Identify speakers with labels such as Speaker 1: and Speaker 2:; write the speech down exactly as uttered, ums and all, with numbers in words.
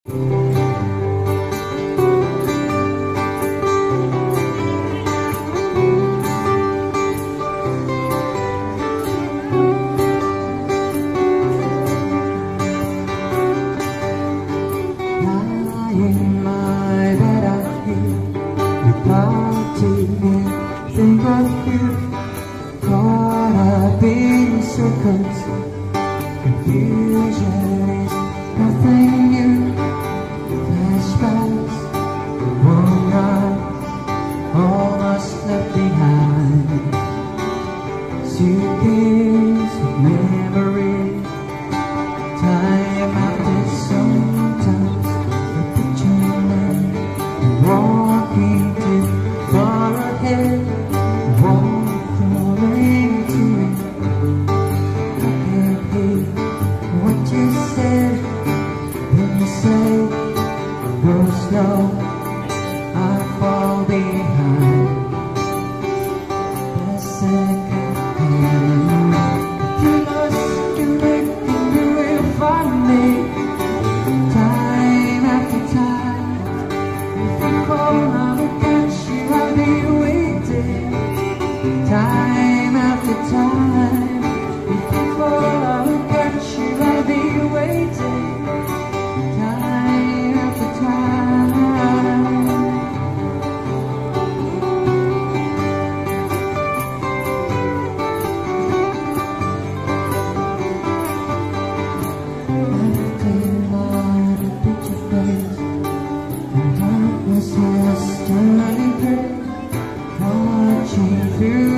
Speaker 1: In my bed I hear you partying, think of you, caught up in circles. Confusion is nothing new. Flashbacks, one night, almost left behind. Suitcase of memories, time after sometimes. Walking too far ahead, won't crawling to it. I can't hear what you said when you say, go slow, I fall behind. The second hand, you lost, you make me do it for me. Time after time. I'll look at you, I'll be waiting. Time after time. If you fall, I'll look at you, I'll be waiting. Time after time. After night, a picture face. Darkness is turning gray, watching through